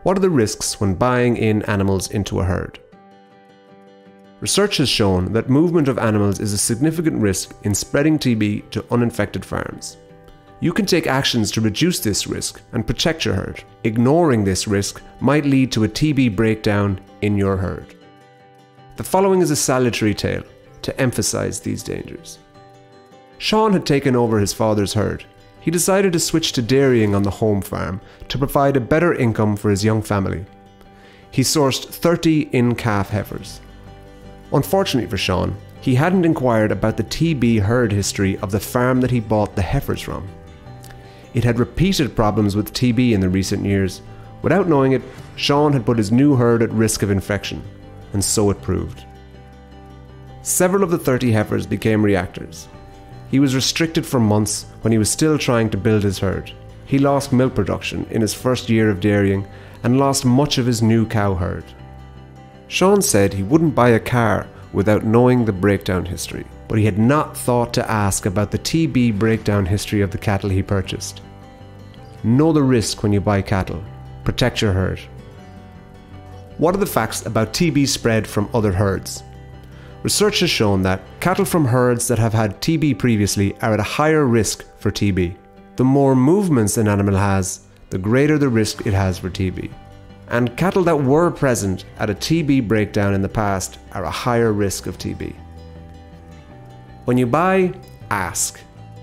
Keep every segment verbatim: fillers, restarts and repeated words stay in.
What are the risks when buying in animals into a herd? Research has shown that movement of animals is a significant risk in spreading T B to uninfected farms. You can take actions to reduce this risk and protect your herd. Ignoring this risk might lead to a T B breakdown in your herd. The following is a salutary tale to emphasize these dangers. Sean had taken over his father's herd. He decided to switch to dairying on the home farm to provide a better income for his young family. He sourced thirty in-calf heifers. Unfortunately for Sean, he hadn't inquired about the T B herd history of the farm that he bought the heifers from. It had repeated problems with T B in the recent years. Without knowing it, Sean had put his new herd at risk of infection, and so it proved. Several of the thirty heifers became reactors. He was restricted for months when he was still trying to build his herd. He lost milk production in his first year of dairying and lost much of his new cow herd. Sean said he wouldn't buy a car without knowing the breakdown history, but he had not thought to ask about the T B breakdown history of the cattle he purchased. Know the risk when you buy cattle. Protect your herd. What are the facts about T B spread from other herds? Research has shown that cattle from herds that have had T B previously are at a higher risk for T B. The more movements an animal has, the greater the risk it has for T B. And cattle that were present at a T B breakdown in the past are a higher risk of T B. When you buy, ask.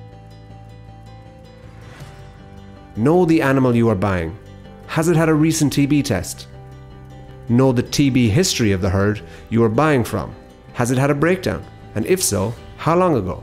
Know the animal you are buying. Has it had a recent T B test? Know the T B history of the herd you are buying from. Has it had a breakdown? And if so, how long ago?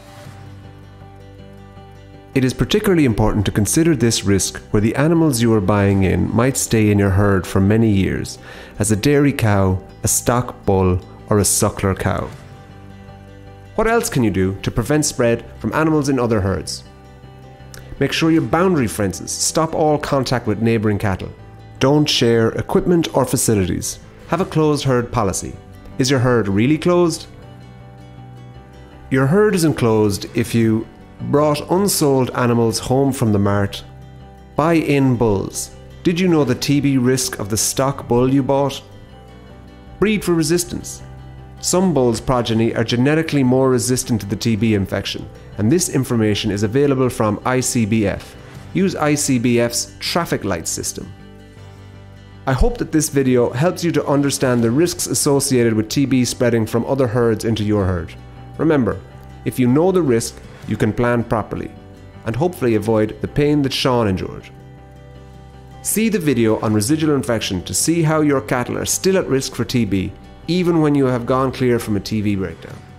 It is particularly important to consider this risk where the animals you are buying in might stay in your herd for many years, as a dairy cow, a stock bull, or a suckler cow. What else can you do to prevent spread from animals in other herds? Make sure your boundary fences stop all contact with neighbouring cattle. Don't share equipment or facilities. Have a closed herd policy. Is your herd really closed? Your herd is enclosed if you brought unsold animals home from the mart. Buy in bulls. Did you know the T B risk of the stock bull you bought? Breed for resistance. Some bulls' progeny are genetically more resistant to the T B infection, and this information is available from I C B F. Use I C B F's traffic light system. I hope that this video helps you to understand the risks associated with T B spreading from other herds into your herd. Remember, if you know the risk, you can plan properly, and hopefully avoid the pain that Sean endured. See the video on residual infection to see how your cattle are still at risk for T B, even when you have gone clear from a T B breakdown.